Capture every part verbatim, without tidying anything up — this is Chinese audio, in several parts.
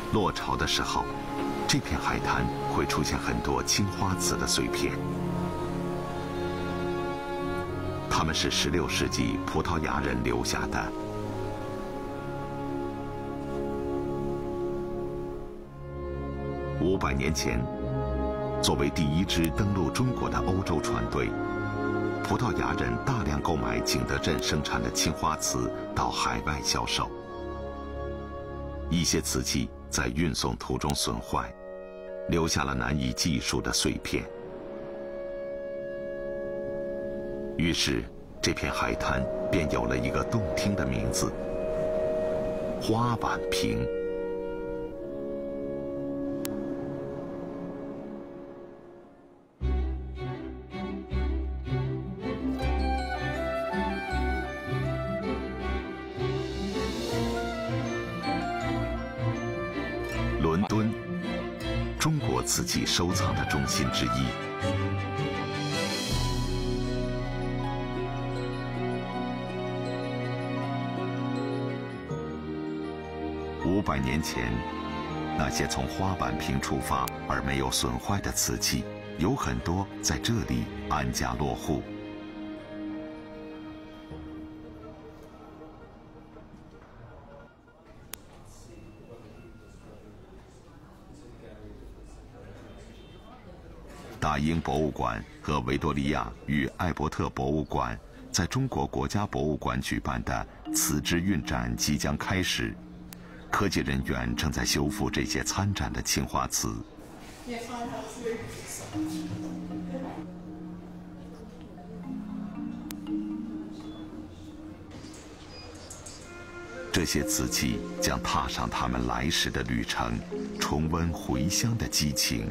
落潮的时候，这片海滩会出现很多青花瓷的碎片，它们是十六世纪葡萄牙人留下的。五百年前，作为第一支登陆中国的欧洲船队，葡萄牙人大量购买景德镇生产的青花瓷到海外销售。一些瓷器在运送途中损坏，留下了难以计数的碎片。于是，这片海滩便有了一个动听的名字——花碗坪。伦敦，中国瓷器收藏的中心之一。五百年前，那些从花碗坪出发而没有损坏的瓷器，有很多在这里安家落户。大英博物馆和维多利亚与艾伯特博物馆在中国国家博物馆举办的瓷之韵展即将开始，科技人员正在修复这些参展的青花瓷。这些瓷器将踏上他们来时的旅程，重温回乡的激情。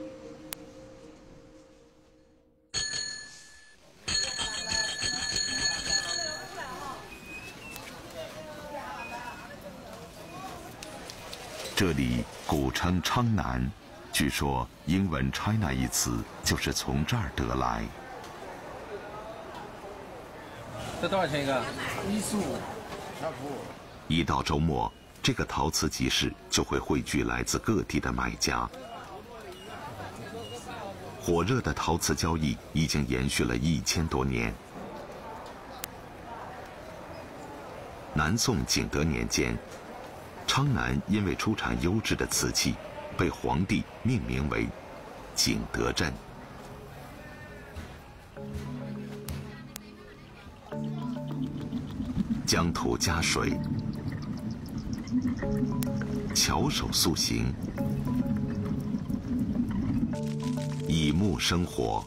这里古称昌南，据说英文 China 一词就是从这儿得来。 这多少钱一个？ 一十五，差不多。 一到周末，这个陶瓷集市就会汇聚来自各地的买家。火热的陶瓷交易已经延续了一千多年。南宋景德年间，昌南因为出产优质的瓷器，被皇帝命名为景德镇。疆土加水，巧手塑形，以木生火，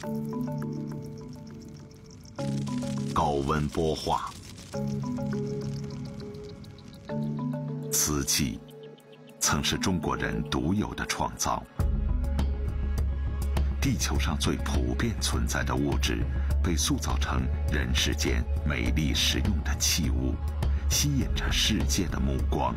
高温剥化。瓷器曾是中国人独有的创造。地球上最普遍存在的物质，被塑造成人世间美丽实用的器物，吸引着世界的目光。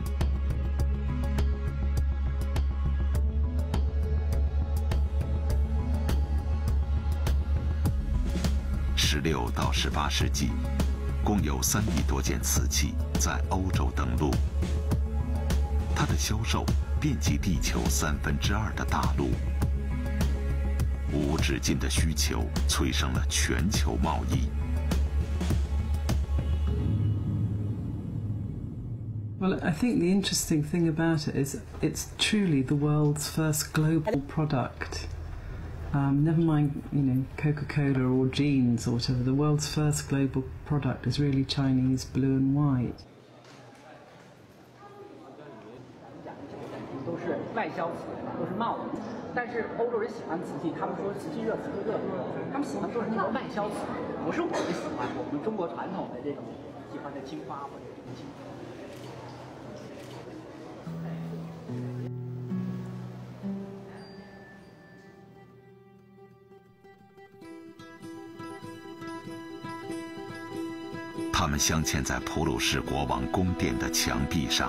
十六到十八世纪，共有三亿多件瓷器在欧洲登陆。它的销售遍及地球三分之二的大陆，无止境的需求催生了全球贸易。 Well, I think the interesting thing about it is it's truly the world's first global product. Um, never mind, you know, Coca-Cola or jeans or whatever. The world's first global product is really Chinese blue and white. 都是外销瓷，都是贸易。但是欧洲人喜欢瓷器，他们说瓷器热，瓷器热，他们喜欢都是那种外销瓷，不是我们喜欢我们中国传统的这种喜欢的青花或者什么青花。 它们镶嵌在普鲁士国王宫殿的墙壁上，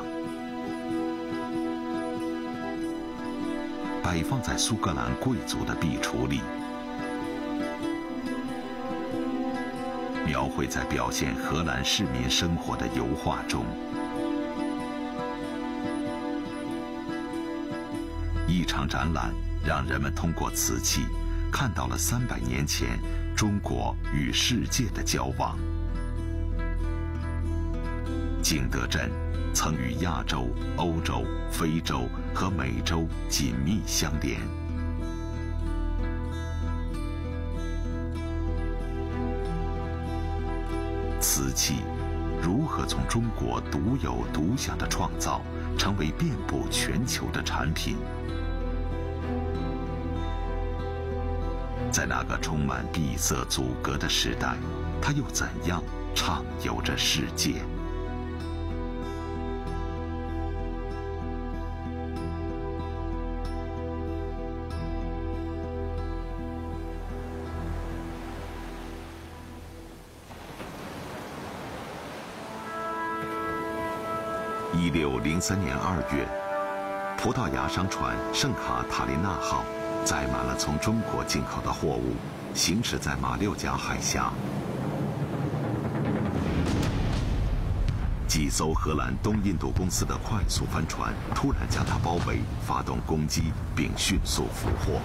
摆放在苏格兰贵族的壁橱里，描绘在表现荷兰市民生活的油画中。 一场展览让人们通过瓷器看到了三百年前中国与世界的交往。景德镇曾与亚洲、欧洲、非洲和美洲紧密相连。瓷器如何从中国独有独享的创造，成为遍布全球的产品？在那个充满闭塞阻隔的时代，它又怎样畅游着世界？一六零三年二月，葡萄牙商船圣卡塔琳娜号载满了从中国进口的货物，行驶在马六甲海峡。几艘荷兰东印度公司的快速帆船突然将它包围，发动攻击，并迅速俘获。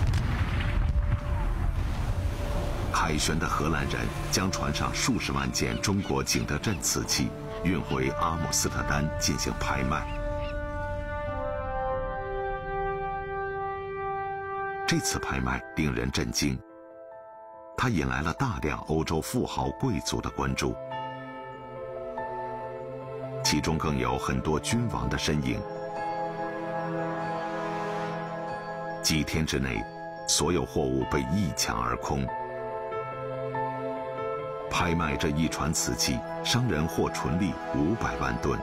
凯旋的荷兰人将船上数十万件中国景德镇瓷器运回阿姆斯特丹进行拍卖。这次拍卖令人震惊，它引来了大量欧洲富豪贵族的关注，其中更有很多君王的身影。几天之内，所有货物被一抢而空。拍卖这一船瓷器，商人获纯利五百万吨。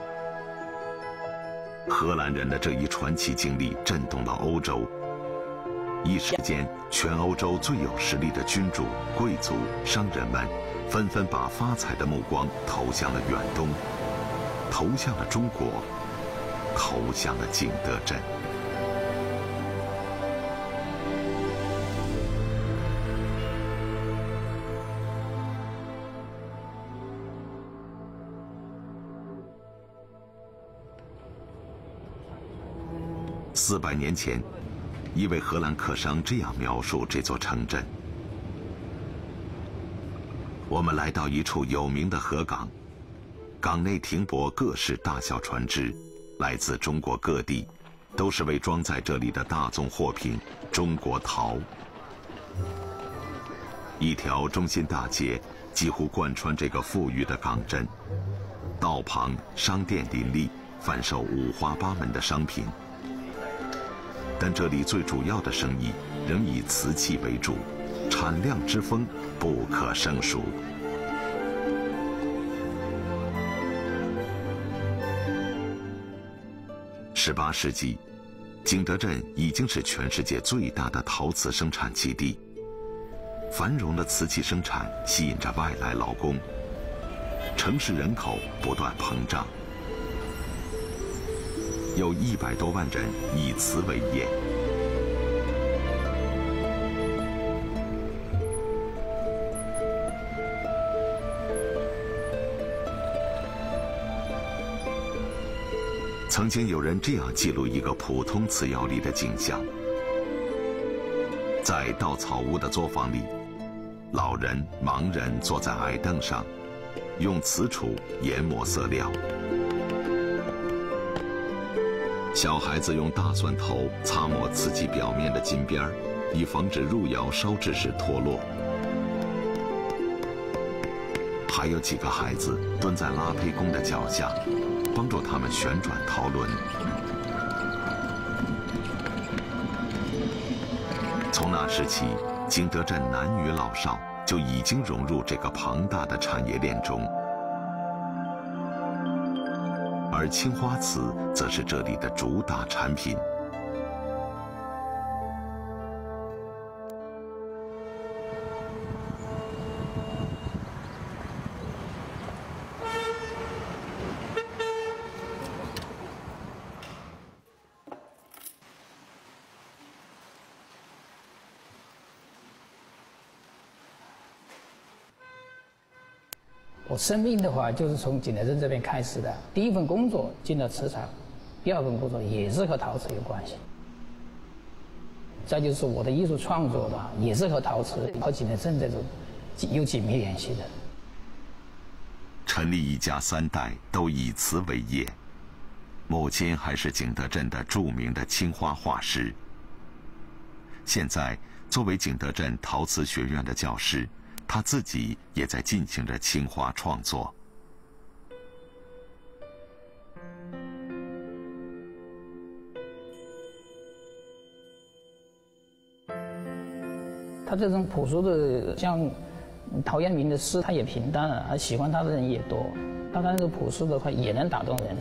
荷兰人的这一传奇经历震动了欧洲，一时间，全欧洲最有实力的君主、贵族、商人们，纷纷把发财的目光投向了远东，投向了中国，投向了景德镇。四百年前，一位荷兰客商这样描述这座城镇：我们来到一处有名的河港，港内停泊各式大小船只，来自中国各地，都是为装载这里的大宗货品——中国陶。一条中心大街几乎贯穿这个富裕的港镇，道旁商店林立，贩售五花八门的商品。但这里最主要的生意仍以瓷器为主，产量之丰不可胜数。十八世纪，景德镇已经是全世界最大的陶瓷生产基地，繁荣的瓷器生产吸引着外来劳工，城市人口不断膨胀。有一百多万人以瓷为业。曾经有人这样记录一个普通瓷窑里的景象：在稻草屋的作坊里，老人、盲人坐在矮凳上，用瓷杵研磨色料。小孩子用大蒜头擦抹瓷器表面的金边儿，以防止入窑烧制时脱落。还有几个孩子蹲在拉坯工的脚下，帮助他们旋转陶轮。从那时起，景德镇男女老少就已经融入这个庞大的产业链中。而青花瓷则是这里的主打产品。 我生命的话，就是从景德镇这边开始的。第一份工作进了瓷厂，第二份工作也是和陶瓷有关系。 再就是我的艺术创作吧，也是和陶瓷和景德镇这种有紧密联系的。 陈李一家三代都以瓷为业，母亲还是景德镇的著名的青花画师。现在作为景德镇陶瓷学院的教师，他自己也在进行着青花创作。 他这种朴素的，像陶渊明的诗，他也平淡了，而喜欢他的人也多。但他那个朴素的话，也能打动人。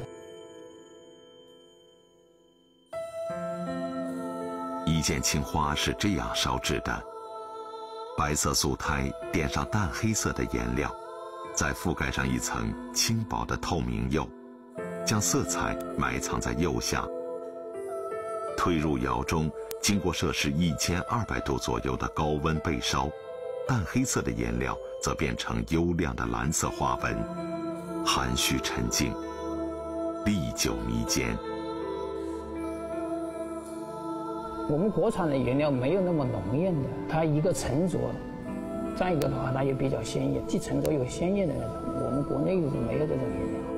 一件青花是这样烧制的：白色素胎点上淡黑色的颜料，再覆盖上一层轻薄的透明釉，将色彩埋藏在釉下。推入窑中，经过摄氏一千二百度左右的高温焙烧，淡黑色的颜料则变成幽亮的蓝色花纹，含蓄沉静，历久弥坚。 我们国产的颜料没有那么浓艳的，它一个沉着，再一个的话，它又比较鲜艳，既沉着又鲜艳的那种。我们国内是没有这种颜料。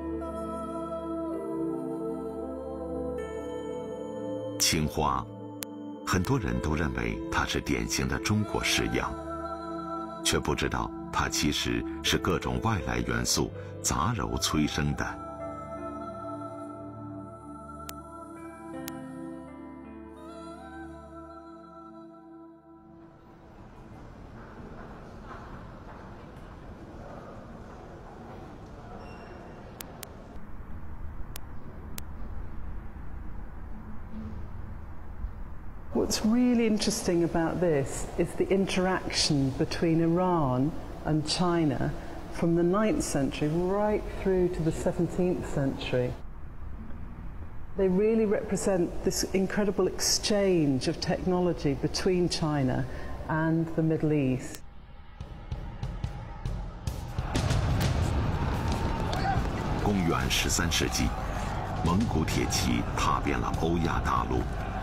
青花，很多人都认为它是典型的中国式样，却不知道它其实是各种外来元素杂糅催生的。 What's really interesting about this is the interaction between Iran and China from the ninth century right through to the seventeenth century. They really represent this incredible exchange of technology between China and the Middle East. 公元十三世纪，蒙古铁骑踏遍了欧亚大陆。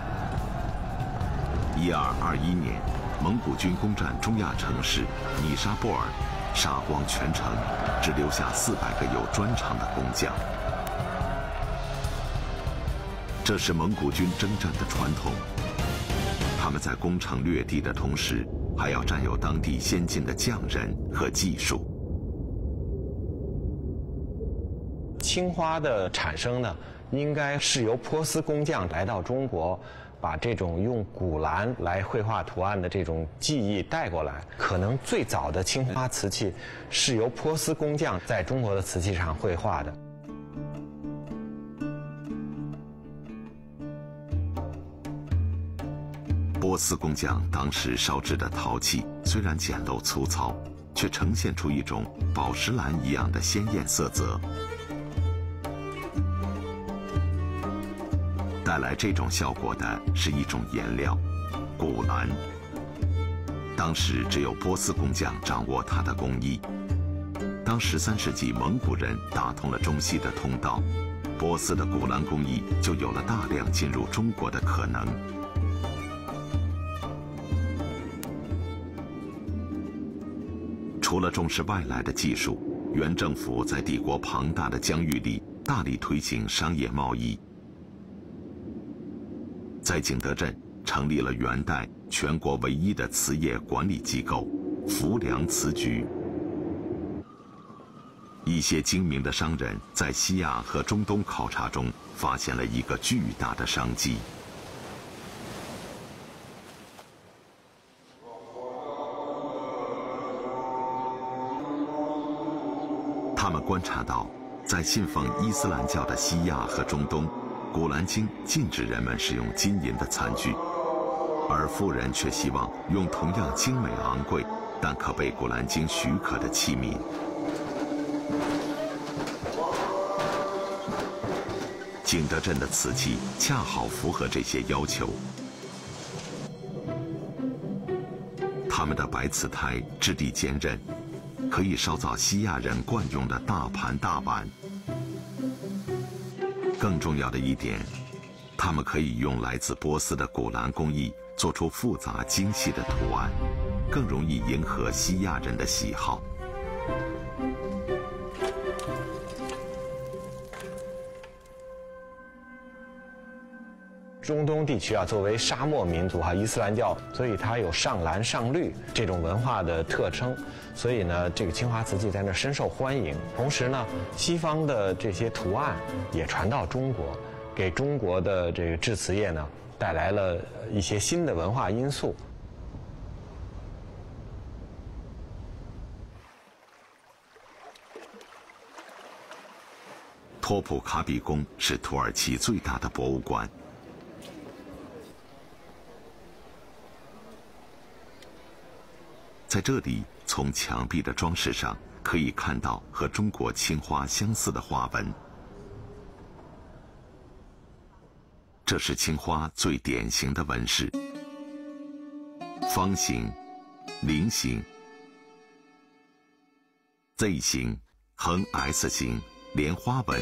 一二二一年，蒙古军攻占中亚城市尼沙布尔，杀光全城，只留下四百个有专长的工匠。这是蒙古军征战的传统。他们在攻城略地的同时，还要占有当地先进的匠人和技术。 青花的产生呢，应该是由波斯工匠来到中国，把这种用古蓝来绘画图案的这种技艺带过来。可能最早的青花瓷器是由波斯工匠在中国的瓷器上绘画的。 波斯工匠当时烧制的陶器虽然简陋粗糙，却呈现出一种宝石蓝一样的鲜艳色泽。带来这种效果的是一种颜料——古蓝。当时只有波斯工匠掌握它的工艺。当十三世纪蒙古人打通了中西的通道，波斯的古蓝工艺就有了大量进入中国的可能。除了重视外来的技术，元政府在帝国庞大的疆域里大力推行商业贸易。在景德镇成立了元代全国唯一的瓷业管理机构浮梁瓷局。一些精明的商人在西亚和中东考察中发现了一个巨大的商机。他们观察到，在信奉伊斯兰教的西亚和中东，古兰经禁止人们使用金银的餐具，而富人却希望用同样精美昂贵但可被古兰经许可的器皿。景德镇的瓷器恰好符合这些要求。他们的白瓷胎质地坚韧，可以烧造西亚人惯用的大盘大碗。更重要的一点，他们可以用来自波斯的古蓝工艺做出复杂精细的图案，更容易迎合西亚人的喜好。 中东地区啊，作为沙漠民族哈，伊斯兰教，所以它有上蓝上绿这种文化的特征，所以呢，这个青花瓷器在那深受欢迎。同时呢，西方的这些图案也传到中国，给中国的这个制瓷业呢带来了一些新的文化因素。 托普卡比宫是土耳其最大的博物馆。在这里，从墙壁的装饰上可以看到和中国青花相似的花纹。这是青花最典型的纹饰：方形、菱形、Z 形、横 S 形、莲花纹。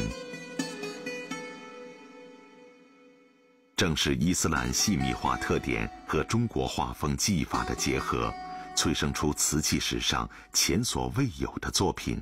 正是伊斯兰细密画特点和中国画风技法的结合，催生出瓷器史上前所未有的作品。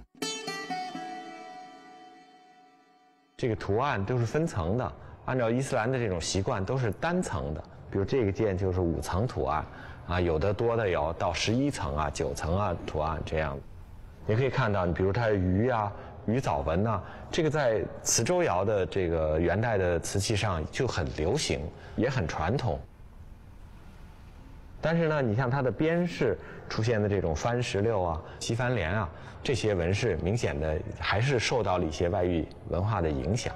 这个图案都是分层的，按照伊斯兰的这种习惯都是单层的。比如这个件就是五层图案，啊，有的多的有到十一层啊、九层啊图案这样。你可以看到，你比如它的鱼啊、鱼藻纹呐、啊，这个在磁州窑的这个元代的瓷器上就很流行，也很传统。但是呢，你像它的边饰出现的这种番石榴啊、西番莲啊，这些纹饰明显的还是受到了一些外域文化的影响。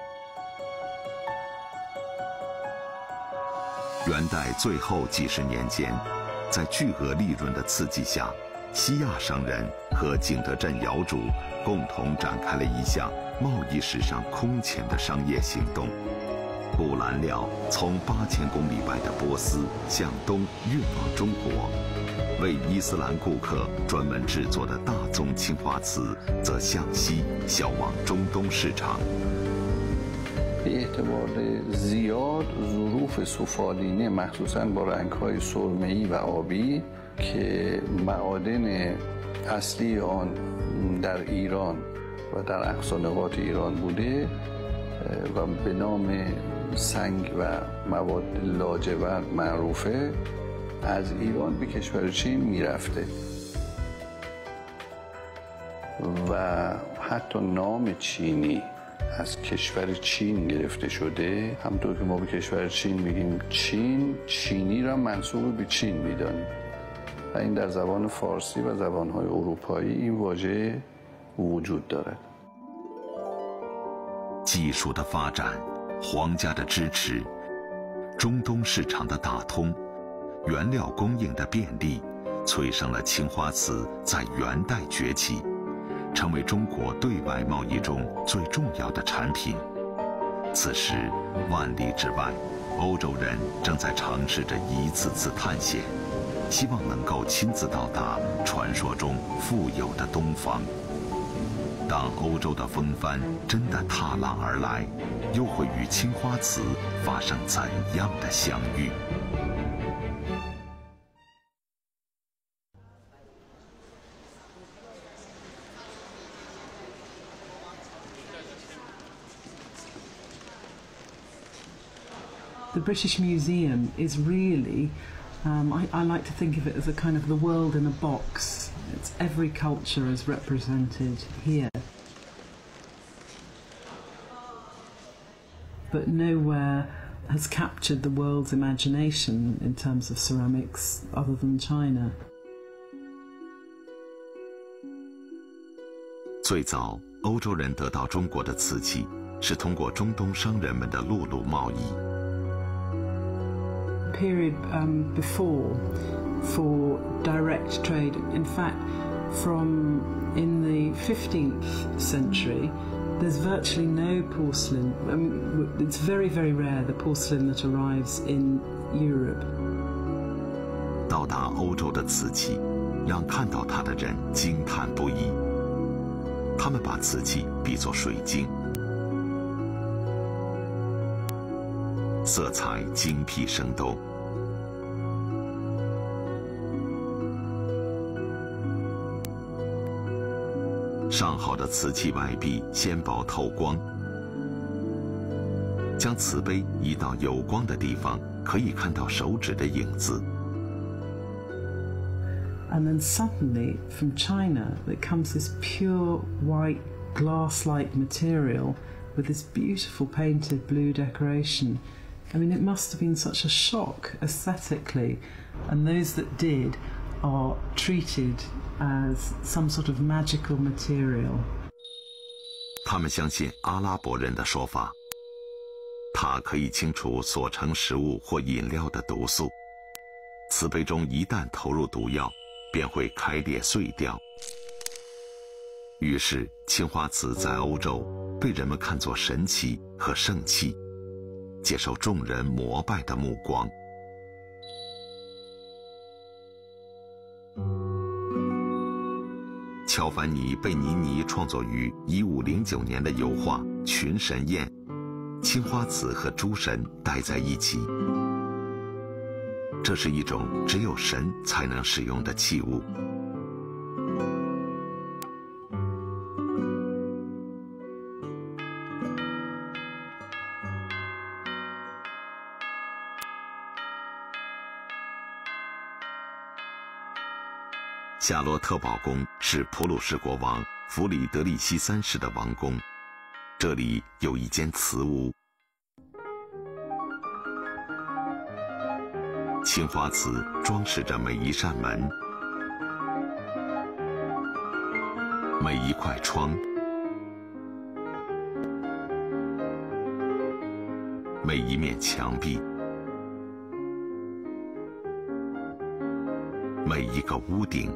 元代最后几十年间，在巨额利润的刺激下，西亚商人和景德镇窑主共同展开了一项贸易史上空前的商业行动。布兰料从八千公里外的波斯向东运往中国，为伊斯兰顾客专门制作的大宗青花瓷则向西销往中东市场。 به اعتبار زیاد ظروف سفالینه مخصوصاً با رنگ‌های سرمه‌ای و آبی که معادن اصلی آن در ایران و در اقصا نقاط ایران بوده و به نام سنگ و مواد لاجورد معروفه از ایران به کشور چین میرفته و حتی نام چینی از کشور چین گرفته شده. همونطور که ما به کشور چین میگیم چین، چینی را منسوب به چین میدانیم و این در زبان فارسی و زبانهای اروپایی این واژه وجود دارد. 技术的发展，皇家的支持，中东市场的打通，原料供应的便利，催生了青花瓷在元代崛起，成为中国对外贸易中最重要的产品。此时，万里之外，欧洲人正在尝试着一次次探险，希望能够亲自到达传说中富有的东方。当欧洲的风帆真的踏浪而来，又会与青花瓷发生怎样的相遇 ？The British Museum is really, um, I, I like to think of it as a kind of the world in a box. It's every culture is represented here. But nowhere has captured the world's imagination in terms of ceramics other than China. 最早，欧洲人得到中国的瓷器，是通过中东商人们的陆路贸易。 Period um, before for direct trade. In fact, from in the fifteenth century, there's virtually no porcelain. I mean, it's very, very rare, the porcelain that arrives in Europe. 到达欧洲的瓷器，让看到它的人惊叹不已。他们把瓷器比作水晶，色彩精辟生动， 上好的瓷器外壁纤薄透光，将瓷杯移到有光的地方，可以看到手指的影子。 And then suddenly, from China, there comes this pure white glass-like material with this beautiful painted blue decoration. I mean, it must have been such a shock aesthetically, and those that did are treated as some sort of magical material. 他们相信阿拉伯人的说法，它可以清除所盛食物或饮料的毒素。瓷杯中一旦投入毒药，便会开裂碎掉。于是，青花瓷在欧洲被人们看作神奇和圣器，接受众人膜拜的目光。乔凡尼·贝尼尼创作于一五零九年的油画《群神宴》，青花瓷和诸神戴在一起。这是一种只有神才能使用的器物。夏洛特堡宫是普鲁士国王弗里德里希三世的王宫，这里有一间瓷屋。青花瓷装饰着每一扇门，每一块窗，每一面墙壁，每一个屋顶。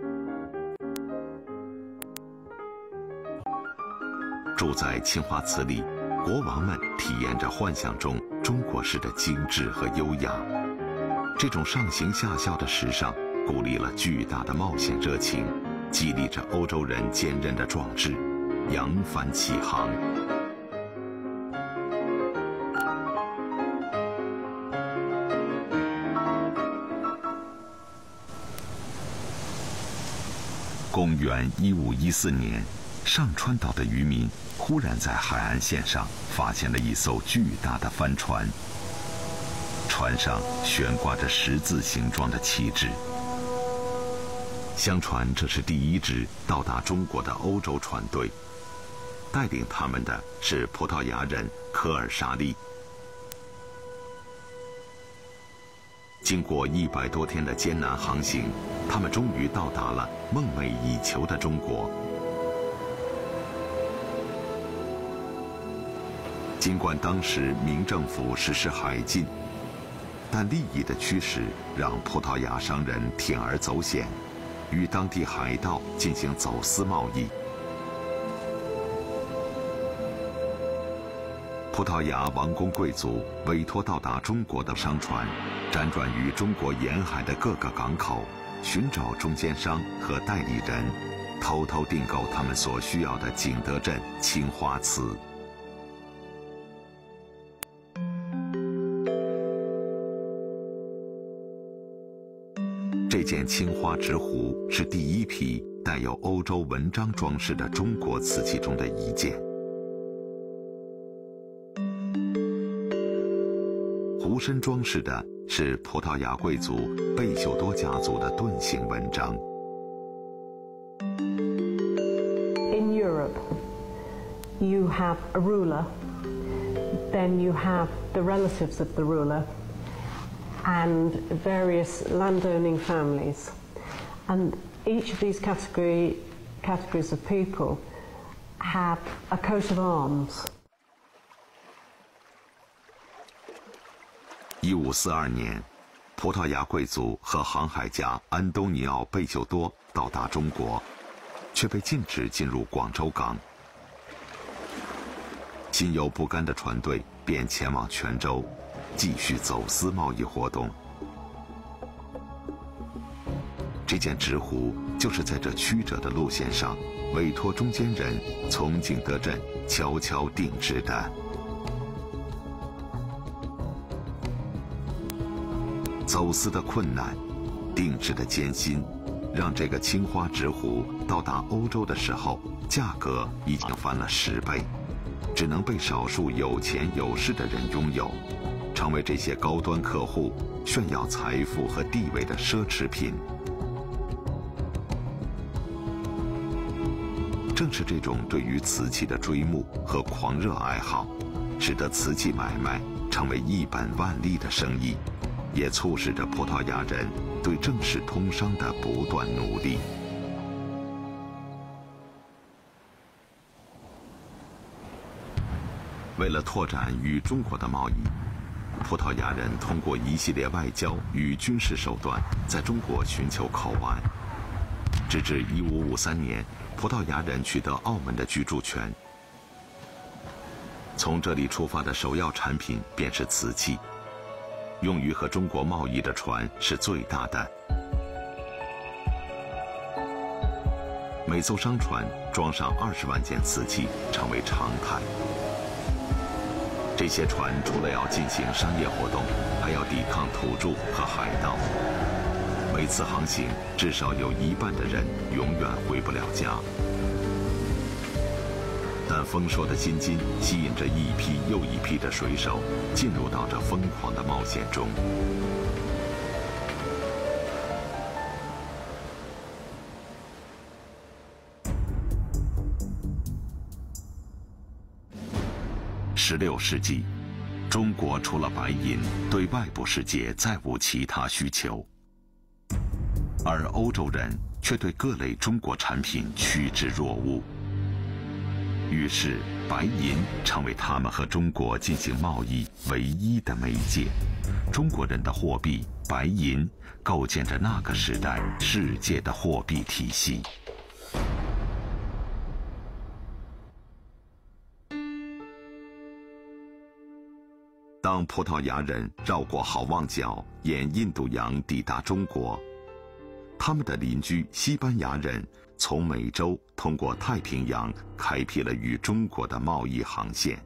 住在青花瓷里，国王们体验着幻想中中国式的精致和优雅。这种上行下效的时尚，鼓励了巨大的冒险热情，激励着欧洲人坚韧的壮志，扬帆起航。公元一五一四年，上川岛的渔民忽然在海岸线上发现了一艘巨大的帆船，船上悬挂着十字形状的旗帜。相传这是第一支到达中国的欧洲船队，带领他们的是葡萄牙人科尔沙利。经过一百多天的艰难航行，他们终于到达了梦寐以求的中国。尽管当时明政府实施海禁，但利益的驱使让葡萄牙商人铤而走险，与当地海盗进行走私贸易。葡萄牙王公贵族委托到达中国的商船，辗转于中国沿海的各个港口，寻找中间商和代理人，偷偷订购他们所需要的景德镇青花瓷。这件青花直壶是第一批带有欧洲纹章装饰的中国瓷器中的一件。壶身装饰的是葡萄牙贵族贝秀多家族的盾形纹章。 In Europe, you have a ruler, then you have the relatives of the ruler, and various landowning families. And each of these category, categories of people have a coat of arms. 一五四二年，葡萄牙贵族和航海家安东尼奥·贝秀多到达中国，却被禁止进入广州港。心有不甘的船队便前往泉州，继续走私贸易活动。这件直壶就是在这曲折的路线上，委托中间人从景德镇悄悄定制的。走私的困难，定制的艰辛， 让这个青花直壶到达欧洲的时候，价格已经翻了十倍，只能被少数有钱有势的人拥有，成为这些高端客户炫耀财富和地位的奢侈品。正是这种对于瓷器的追慕和狂热爱好，使得瓷器买卖成为一本万利的生意，也促使着葡萄牙人对正式通商的不断努力。为了拓展与中国的贸易，葡萄牙人通过一系列外交与军事手段，在中国寻求口岸，直至一五五三年。葡萄牙人取得澳门的居住权，从这里出发的首要产品便是瓷器，用于和中国贸易的船是最大的，每艘商船装上二十万件瓷器成为常态。这些船除了要进行商业活动，还要抵抗土著和海盗。每次航行，至少有一半的人永远回不了家。但丰硕的薪金吸引着一批又一批的水手进入到这疯狂的冒险中。十六世纪，中国除了白银，对外部世界再无其他需求。而欧洲人却对各类中国产品趋之若鹜，于是白银成为他们和中国进行贸易唯一的媒介。中国人的货币白银构建着那个时代世界的货币体系。当葡萄牙人绕过好望角，沿印度洋抵达中国，他们的邻居西班牙人从美洲通过太平洋开辟了与中国的贸易航线。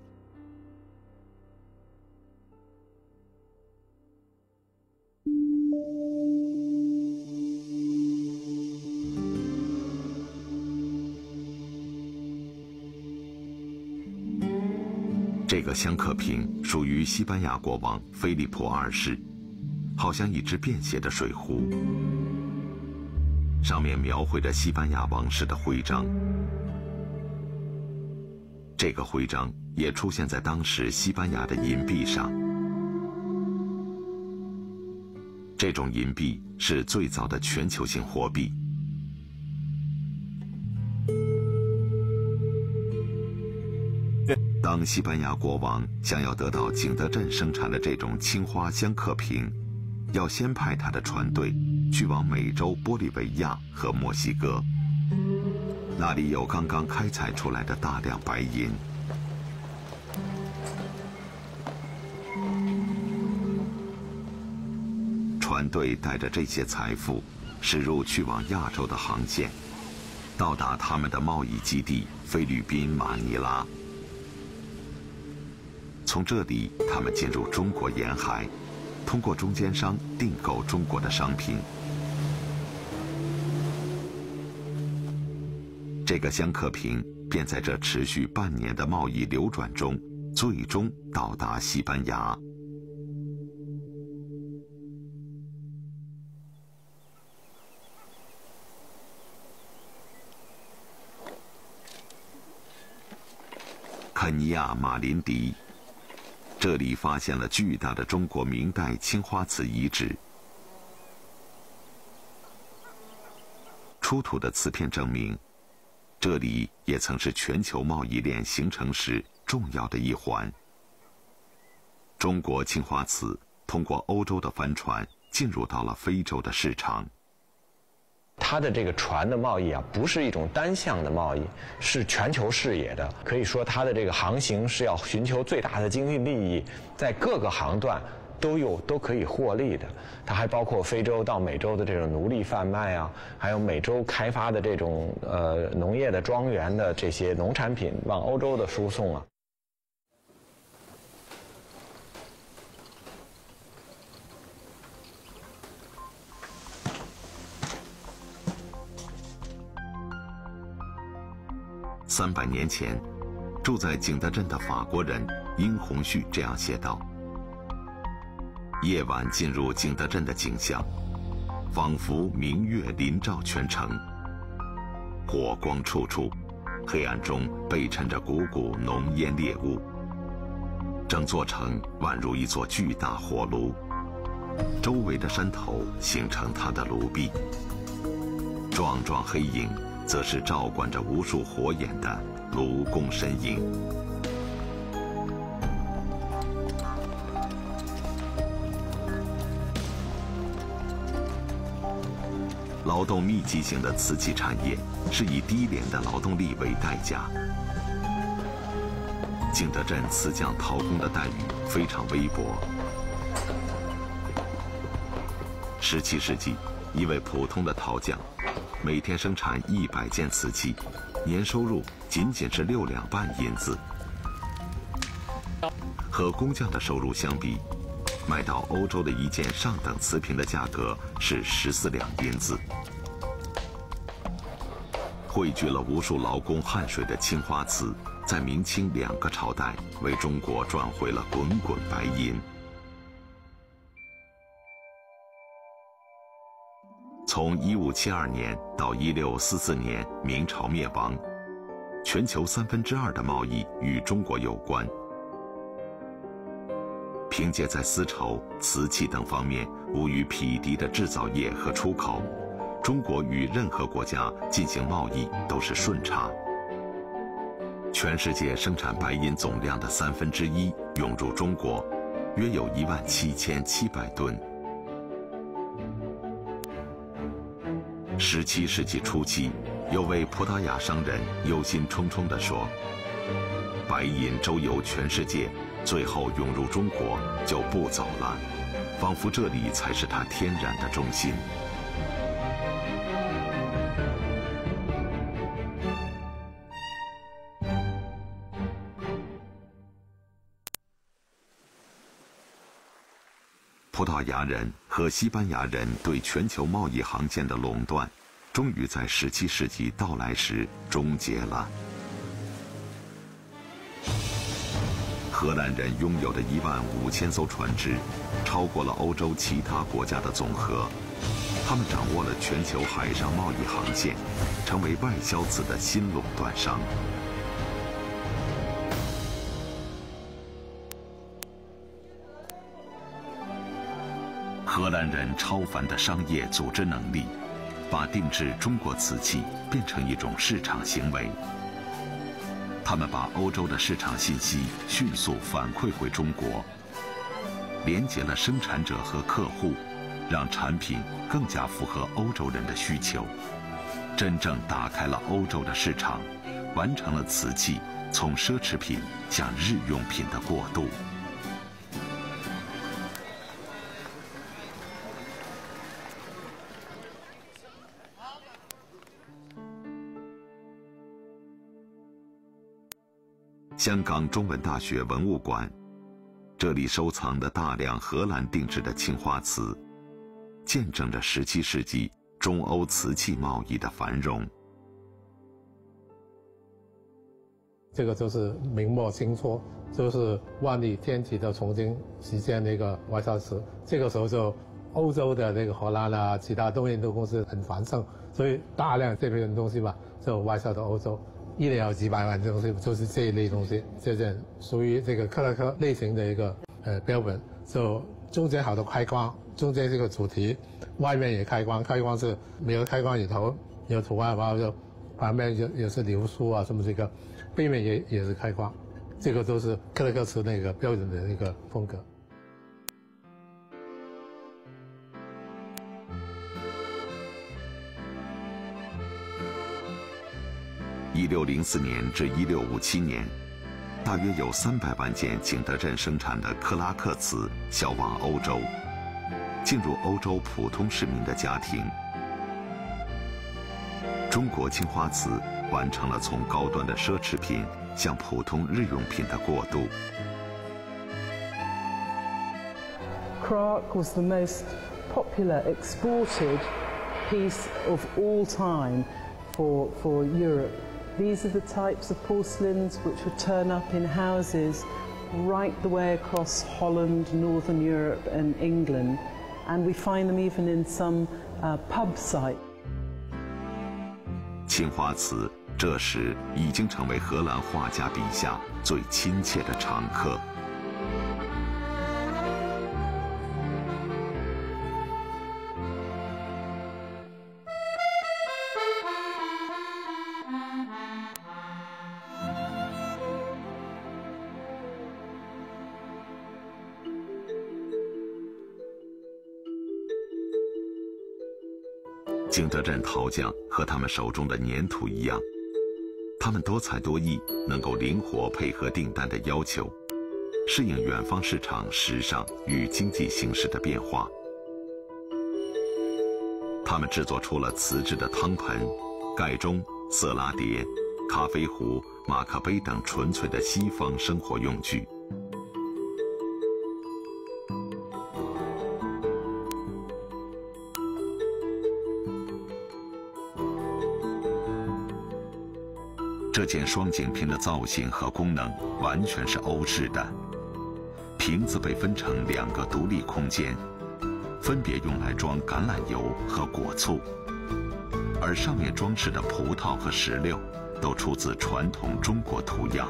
这个香客瓶属于西班牙国王菲利普二世，好像一只便携的水壶。上面描绘着西班牙王室的徽章，这个徽章也出现在当时西班牙的银币上。这种银币是最早的全球性货币。当西班牙国王想要得到景德镇生产的这种青花香客瓶，要先派他的船队去往美洲玻利维亚和墨西哥，那里有刚刚开采出来的大量白银。船队带着这些财富驶入去往亚洲的航线，到达他们的贸易基地菲律宾马尼拉。从这里，他们进入中国沿海，通过中间商订购中国的商品。这个香客瓶便在这持续半年的贸易流转中，最终到达西班牙。肯尼亚马林迪，这里发现了巨大的中国明代青花瓷遗址。出土的瓷片证明，这里也曾是全球贸易链形成时重要的一环。中国青花瓷通过欧洲的帆船进入到了非洲的市场。 它的这个船的贸易啊，不是一种单向的贸易，是全球视野的。可以说，它的这个航行是要寻求最大的经济利益，在各个航段都有都可以获利的。它还包括非洲到美洲的这种奴隶贩卖啊，还有美洲开发的这种呃农业的庄园的这些农产品往欧洲的输送啊。 三百年前，住在景德镇的法国人殷洪旭这样写道：夜晚进入景德镇的景象，仿佛明月临照全城，火光处处，黑暗中背沉着股股浓烟烈雾，整座城宛如一座巨大火炉，周围的山头形成它的炉壁，壮壮黑影则是照管着无数火眼的卢公身影。劳动密集型的瓷器产业是以低廉的劳动力为代价。景德镇瓷匠陶工的待遇非常微薄。十七世纪，一位普通的陶匠，每天生产一百件瓷器，年收入仅仅是六两半银子。和工匠的收入相比，卖到欧洲的一件上等瓷瓶的价格是十四两银子。汇聚了无数劳工汗水的青花瓷，在明清两个朝代为中国赚回了滚滚白银。从一五七二年到一六四四年明朝灭亡，全球三分之二的贸易与中国有关。凭借在丝绸、瓷器等方面无与匹敌的制造业和出口，中国与任何国家进行贸易都是顺差。全世界生产白银总量的三分之一涌入中国，约有一万七千七百吨。十七世纪初期，有位葡萄牙商人忧心忡忡地说：“白银周游全世界，最后涌入中国就不走了，仿佛这里才是它天然的中心。”葡萄牙人和西班牙人对全球贸易航线的垄断，终于在十七世纪到来时终结了。荷兰人拥有的一万五千艘船只，超过了欧洲其他国家的总和。他们掌握了全球海上贸易航线，成为外销瓷的新垄断商。荷兰人超凡的商业组织能力，把定制中国瓷器变成一种市场行为。他们把欧洲的市场信息迅速反馈回中国，连接了生产者和客户，让产品更加符合欧洲人的需求，真正打开了欧洲的市场，完成了瓷器从奢侈品向日用品的过渡。香港中文大学文物馆，这里收藏的大量荷兰定制的青花瓷，见证着十七世纪中欧瓷器贸易的繁荣。 这个就是明末清初，就是万历天启的重新实现那个外销瓷。这个时候就欧洲的那个荷兰啊，其他东印度公司很繁盛，所以大量这边的东西嘛，就外销到欧洲。一年有几百万东西，就是这一类东西，这件属于这个克拉克类型的一个呃标本，就中间好多开光，中间这个主题，外面也开光，开光是没有开光里头有图案，然后就旁边就也是流苏啊什么这个，背面也也是开光，这个都是克拉克瓷那个标准的那个风格。 一六零四年至一六五七年，大约有三百万件景德镇生产的克拉克瓷销往欧洲，进入欧洲普通市民的家庭。中国青花瓷完成了从高端的奢侈品向普通日用品的过渡。 Krak was the most popular exported piece of all time for for Europe. these are the types of porcelains which would turn up in houses right the way across Holland, Northern Europe and England, and we find them even in some uh, pub site. 青花瓷这时已经成为荷兰画家笔下最亲切的常客。景德镇陶匠和他们手中的粘土一样，他们多才多艺，能够灵活配合订单的要求，适应远方市场时尚与经济形势的变化。他们制作出了瓷质的汤盆、盖钟、色拉碟、咖啡壶、马克杯等纯粹的西方生活用具。这件双井瓶的造型和功能完全是欧式的，瓶子被分成两个独立空间，分别用来装橄榄油和果醋，而上面装饰的葡萄和石榴都出自传统中国图样。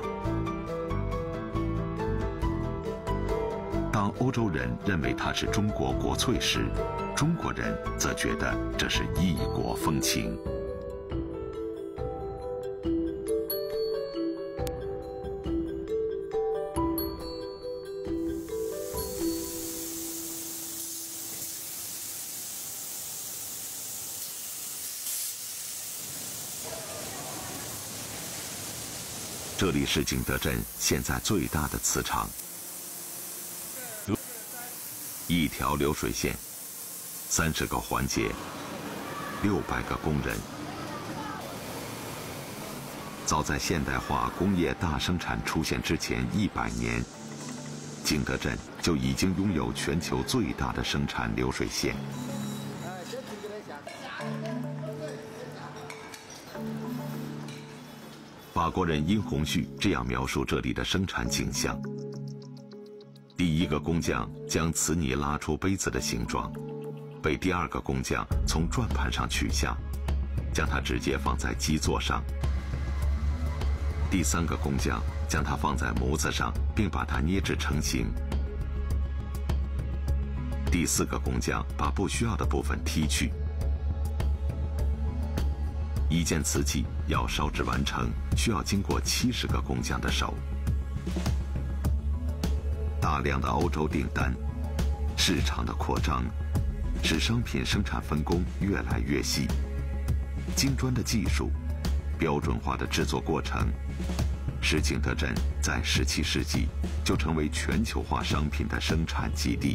当欧洲人认为它是中国国粹时，中国人则觉得这是异国风情。这里是景德镇现在最大的瓷厂，一条流水线，三十个环节，六百个工人。早在现代化工业大生产出现之前一百年，景德镇就已经拥有全球最大的生产流水线。法国人殷红旭这样描述这里的生产景象：第一个工匠将瓷泥拉出杯子的形状，被第二个工匠从转盘上取下，将它直接放在基座上。第三个工匠将它放在模子上，并把它捏制成型。第四个工匠把不需要的部分剔去。一件瓷器要烧制完成，需要经过七十个工匠的手。大量的欧洲订单，市场的扩张，使商品生产分工越来越细。精专的技术，标准化的制作过程，使景德镇在十七世纪就成为全球化商品的生产基地。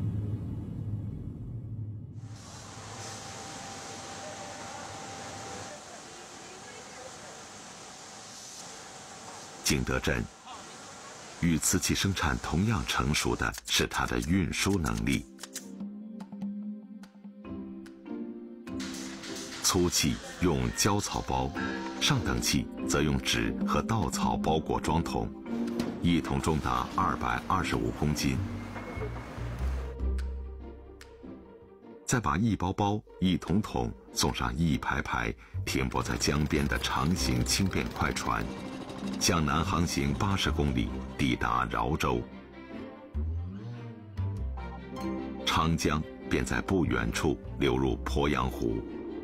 景德镇与瓷器生产同样成熟的是它的运输能力。粗器用胶草包，上等器则用纸和稻草包裹装桶，一桶重达二百二十五公斤。再把一包包、一桶桶送上一排排停泊在江边的长形轻便快船，向南航行八十公里，抵达饶州。长江便在不远处流入鄱阳湖。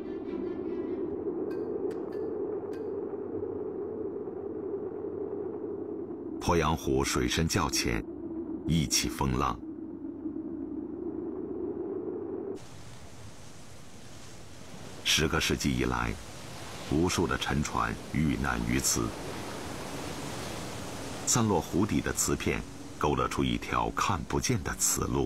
鄱阳湖水深较浅，一起风浪。十个世纪以来，无数的沉船遇难于此。散落湖底的瓷片勾勒出一条看不见的瓷路。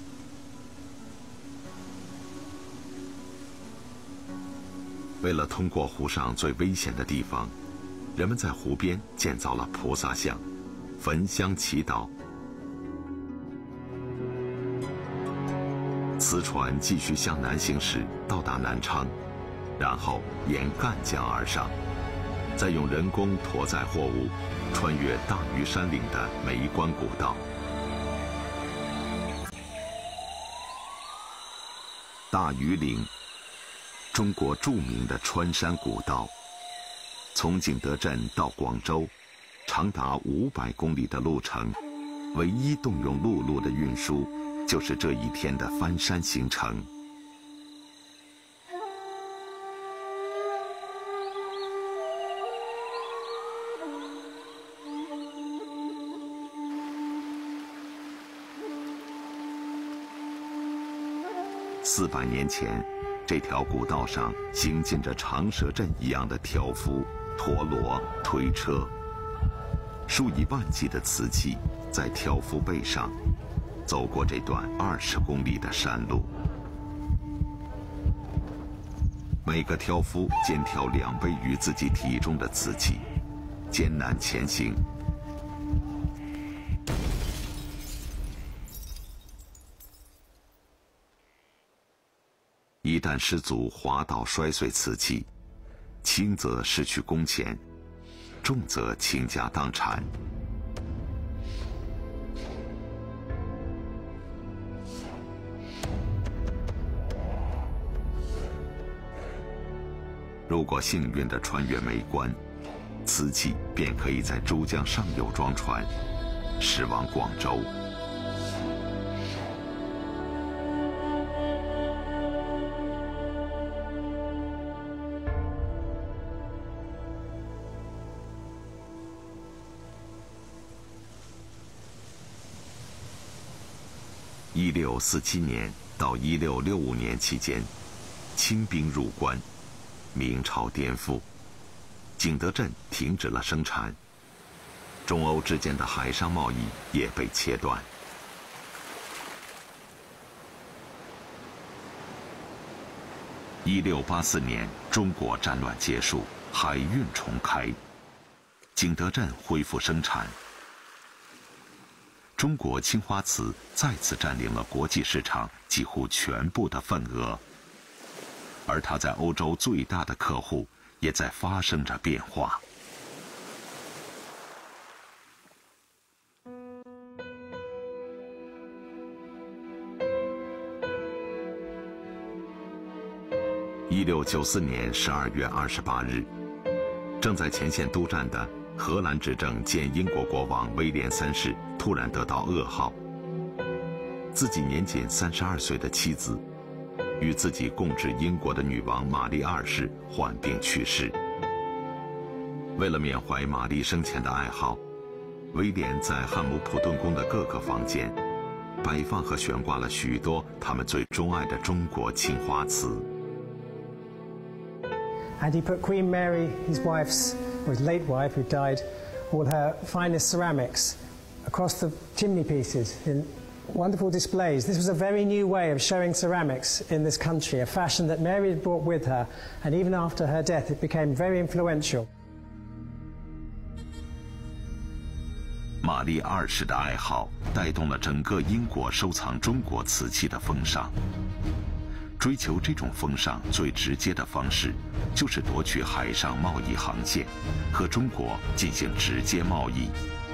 为了通过湖上最危险的地方，人们在湖边建造了菩萨像，焚香祈祷。瓷船继续向南行驶，到达南昌，然后沿赣江而上。 再用人工驮载货物穿越大屿山岭的梅关古道。大屿岭，中国著名的穿山古道，从景德镇到广州，长达五百公里的路程，唯一动用陆路的运输，就是这一天的翻山行程。四百年前，这条古道上行进着长蛇阵一样的挑夫、陀螺、推车，数以万计的瓷器在挑夫背上走过这段二十公里的山路。每个挑夫肩挑两倍于自己体重的瓷器，艰难前行。一旦失足滑倒摔碎瓷器，轻则失去工钱，重则倾家荡产。如果幸运地穿越梅关，瓷器便可以在珠江上游装船，驶往广州。一六四七年到一六六五年期间，清兵入关，明朝颠覆，景德镇停止了生产，中欧之间的海上贸易也被切断。一六八四年，中国战乱结束，海运重开，景德镇恢复生产。中国青花瓷再次占领了国际市场几乎全部的份额，而它在欧洲最大的客户也在发生着变化。一六九四年十二月二十八日，正在前线督战的荷兰执政兼英国国王威廉三世突然得到噩耗，自己年仅三十二岁的妻子，与自己共治英国的女王玛丽二世患病去世。为了缅怀玛丽生前的爱好，威廉在汉姆普顿宫的各个房间摆放和悬挂了许多他们最钟爱的中国青花瓷。 And he put Queen Mary, his wife's, or his late wife who died, all her finest ceramics across the chimney pieces in wonderful displays. This was a very new way of showing ceramics in this country, a fashion that Mary had brought with her, and even after her death it became very influential. 玛丽二世的爱好带动了整个英国收藏中国瓷器的风尚。追求这种风尚最直接的方式，就是夺取海上贸易航线，和中国进行直接贸易。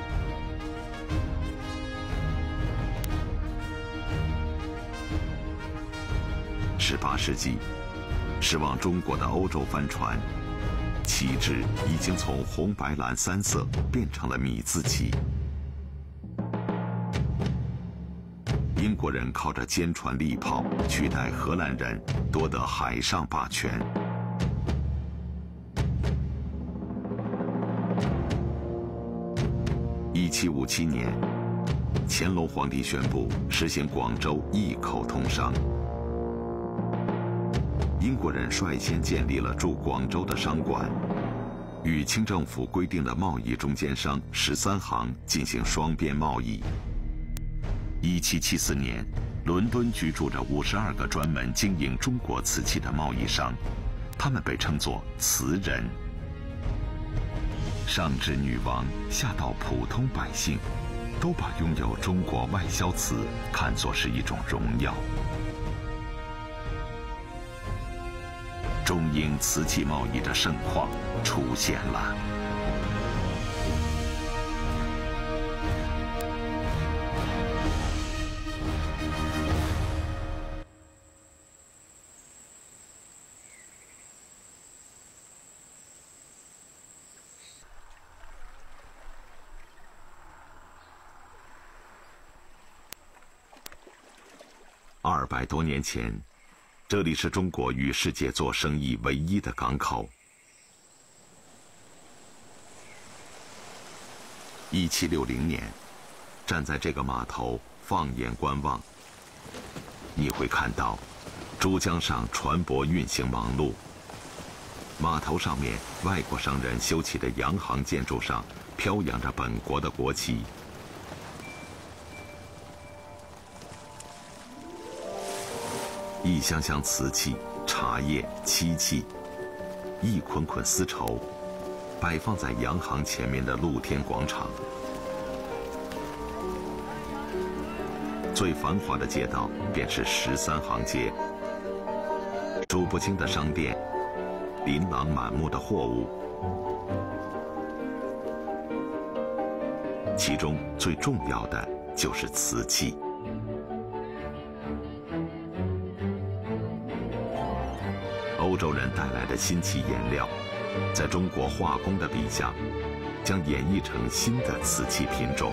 十八世纪，驶往中国的欧洲帆船，旗帜已经从红白蓝三色变成了米字旗。英国人靠着坚船利炮取代荷兰人，夺得海上霸权。一七五七年，乾隆皇帝宣布实行广州一口通商。英国人率先建立了驻广州的商馆，与清政府规定的贸易中间商十三行进行双边贸易。一七七四年，伦敦居住着五十二个专门经营中国瓷器的贸易商，他们被称作瓷人。上至女王，下到普通百姓，都把拥有中国外销瓷看作是一种荣耀。 中英瓷器贸易的盛况出现了。二百多年前，这里是中国与世界做生意唯一的港口。一七六零年，站在这个码头放眼观望，你会看到珠江上船舶运行忙碌，码头上面外国商人修起的洋行建筑上飘扬着本国的国旗。一箱箱瓷器、茶叶、漆器，一捆捆丝绸，摆放在洋行前面的露天广场。最繁华的街道便是十三行街，数不清的商店，琳琅满目的货物，其中最重要的就是瓷器。欧洲人带来的新奇颜料，在中国化工的笔下，将演绎成新的瓷器品种。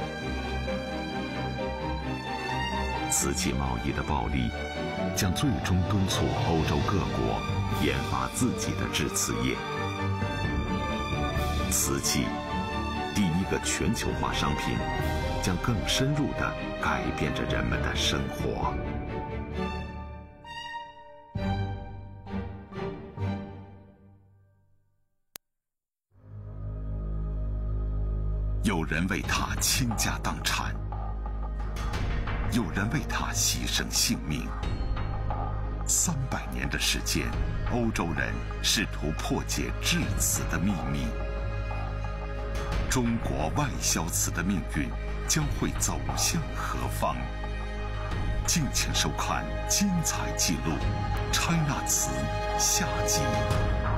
瓷器贸易的暴利，将最终敦促欧洲各国研发自己的制瓷业。瓷器，第一个全球化商品，将更深入地改变着人们的生活。有人为它倾家荡产，有人为它牺牲性命。三百年的时间，欧洲人试图破解制瓷的秘密。中国外销瓷的命运将会走向何方？敬请收看精彩记录《China 瓷》下集。